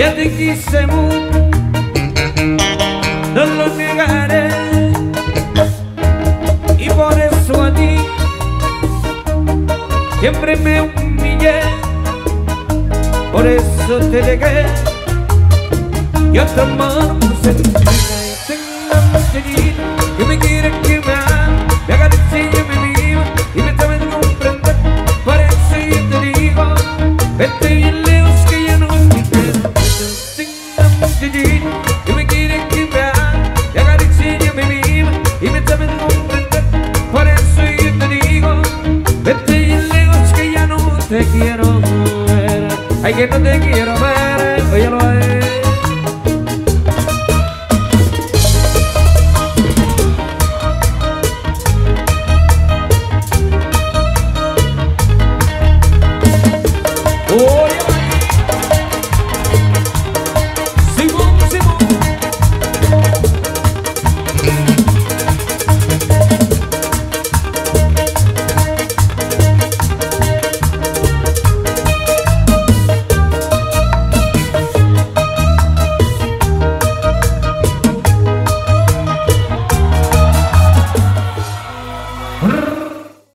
Ya te quise mucho, no lo negaré, y por eso a ti siempre me humillé, por eso te dejé. Yo te amo por sentirme. Tengo una muchachita que me quiere, que me ama, me acaricia y me mima y me sabe comprender. Por eso yo te digo, vete bien lejos que ya no me queda. Tengo una muchachita que me quiere, que me ama, me acaricia y me mima y me sabe comprender. Por eso yo te digo, vete bien lejos que ya no te quiero.